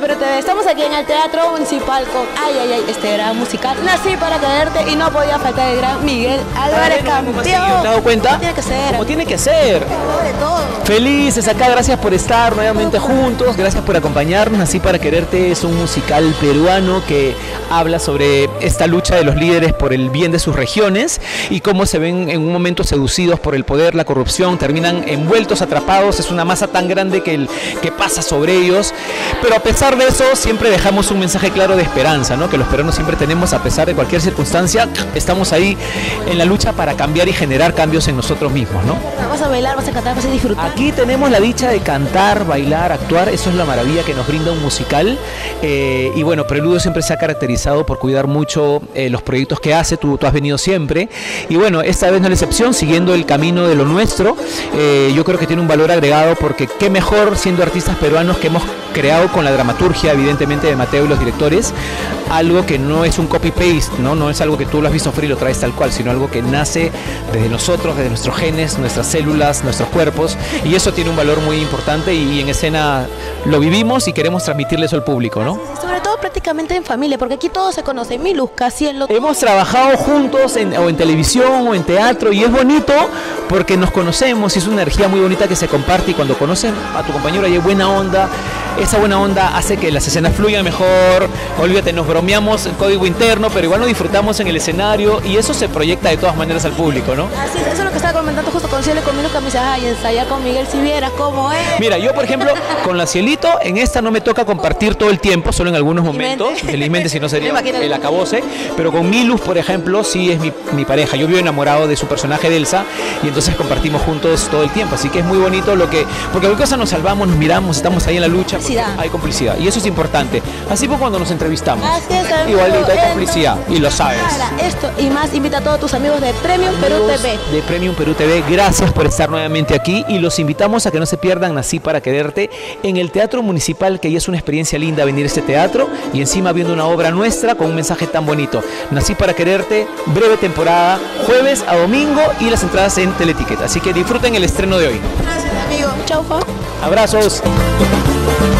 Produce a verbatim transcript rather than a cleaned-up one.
Perú T V. Estamos aquí en el Teatro Municipal con Ay, ay, ay, este gran musical. Nací para quererte y no podía faltar el gran Miguel Álvarez, campeón. ¿Te has dado cuenta? Tiene que ser. Como tiene que ser. De todo. Felices acá, gracias por estar nuevamente juntos, gracias por acompañarnos. Nací para quererte es un musical peruano que habla sobre esta lucha de los líderes por el bien de sus regiones y cómo se ven en un momento seducidos por el poder, la corrupción, terminan envueltos, atrapados. Es una masa tan grande que, el, que pasa sobre ellos, pero a pesar de eso siempre dejamos un mensaje claro de esperanza, ¿no? Que los peruanos siempre tenemos, a pesar de cualquier circunstancia, estamos ahí en la lucha para cambiar y generar cambios en nosotros mismos, ¿no? Vas a bailar, vas a cantar, vas a disfrutar. Aquí tenemos la dicha de cantar, bailar, actuar. Eso es la maravilla que nos brinda un musical. Eh, y bueno, Preludio siempre se ha caracterizado por cuidar mucho eh, los proyectos que hace. Tú, tú has venido siempre. Y bueno, esta vez no es la excepción, siguiendo el camino de lo nuestro. Eh, yo creo que tiene un valor agregado porque qué mejor siendo artistas peruanos que hemos creado con la dramaturgia, evidentemente, de Mateo y los directores, algo que no es un copy-paste, ¿no? No es algo que tú lo has visto free y lo traes tal cual, sino algo que nace desde nosotros, desde nuestros genes, nuestras células, nuestros cuerpos, y eso tiene un valor muy importante y, y en escena lo vivimos y queremos transmitirle eso al público, ¿no? Sí, sobre todo prácticamente en familia, porque aquí todos se conocen. Milus, Casielo. Hemos trabajado juntos en, o en televisión o en teatro y es bonito porque nos conocemos y es una energía muy bonita que se comparte, y cuando conocen a tu compañero y hay buena onda, esa buena onda hace que las escenas fluyan mejor. Olvídate, nos bromeamos en código interno, pero igual nos disfrutamos en el escenario y eso se proyecta de todas maneras al público, ¿no? Así es, eso es lo que estaba comentando justo con Cielo y con Milus, que me dice, ay, ensayar con Miguel si vieras cómo es. Mira, yo por ejemplo, con la Cielito, en esta no me toca compartir todo el tiempo, solo en algunos momentos, felizmente, si no sería el acabose, pero con Milus, por ejemplo, sí es mi, mi pareja. Yo vivo enamorado de su personaje de Elsa y entonces compartimos juntos todo el tiempo, así que es muy bonito lo que, porque cualquier cosa nos salvamos, nos miramos, estamos ahí en la lucha, hay complicidad y eso es importante. Así fue cuando nos entrevistamos. Así es, amigo, igualito hay complicidad y lo sabes. Para esto y más, invita a todos tus amigos de Premium Perú T V. De Premium Perú T V, gracias por estar nuevamente aquí y los invitamos a que no se pierdan Nací para quererte en el Teatro Municipal, que ya es una experiencia linda venir a este teatro y encima viendo una obra nuestra con un mensaje tan bonito. Nací para quererte, breve temporada, jueves a domingo y las entradas en Teleticket. Así que disfruten el estreno de hoy. Gracias, amigo. Chau, Fa. Abrazos.